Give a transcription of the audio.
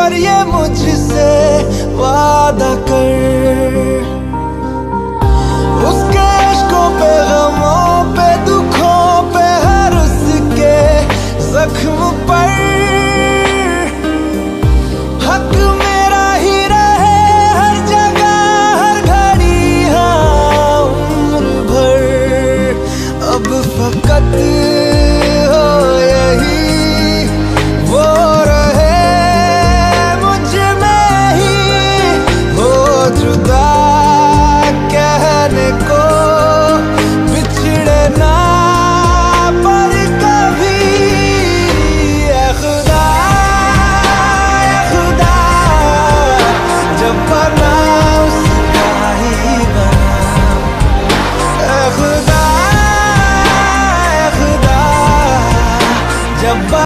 पर ये मुझसे वादा कर, उसके इश्कों पे, गमों पे, दुखों पे, हर उसके जख्म पर हक मेरा ही रहे हर जगह हर घड़ी, हाँ उम्र भर। अब फकत हो यही वो रहे मुझ में ही, हो जुदा कहने को बिछड़े ना पर कभी। ऐ खुदा, ऐ खुदा, जब बना उसका ही बना। ऐ खुदा, ऐ खुदा, जब